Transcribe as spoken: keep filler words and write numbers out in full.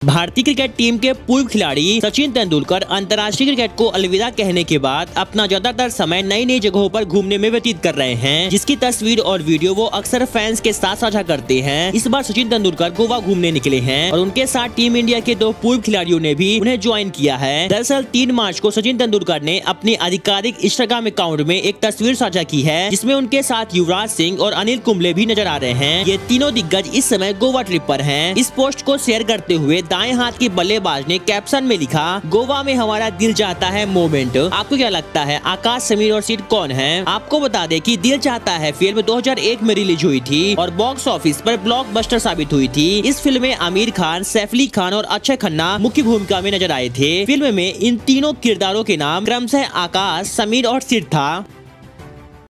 भारतीय cricket team के पूर्व खिलाड़ी सचिन तेंदुलकर अंतर्राष्ट्रीय क्रिकेट को अलविदा कहने के बाद अपना ज्यादातर समय नई नई जगहों पर घूमने में व्यतीत कर रहे हैं, जिसकी तस्वीर और वीडियो वो अक्सर फैंस के साथ साझा करते हैं। इस बार सचिन तेंदुलकर गोवा घूमने निकले हैं और उनके साथ टीम इंडिया के दो पूर्व खिलाड़ियों ने भी उन्हें ज्वाइन किया है। दरअसल तीन मार्च को सचिन तेंदुलकर ने अपने आधिकारिक इंस्टाग्राम अकाउंट में एक तस्वीर साझा की है, जिसमें उनके साथ युवराज सिंह और अनिल कुंबले भी नजर आ रहे हैं। ये तीनों दिग्गज इस समय गोवा ट्रिप पर हैं। इस पोस्ट को शेयर करते हुए दाएं हाथ की बल्लेबाज ने कैप्शन में लिखा, गोवा में हमारा दिल चाहता है मोमेंट। आपको क्या लगता है आकाश, समीर और सिड कौन हैं? आपको बता दें कि दिल चाहता है फिल्म दो हज़ार एक में रिलीज हुई थी और बॉक्स ऑफिस पर ब्लॉकबस्टर साबित हुई थी। इस फिल्म में आमिर खान, सैफ अली खान और अक्षय खन्ना मुख्य भूमिका में नजर आए थे। फिल्म में इन तीनों किरदारों के नाम क्रमशः आकाश, समीर और सिड था।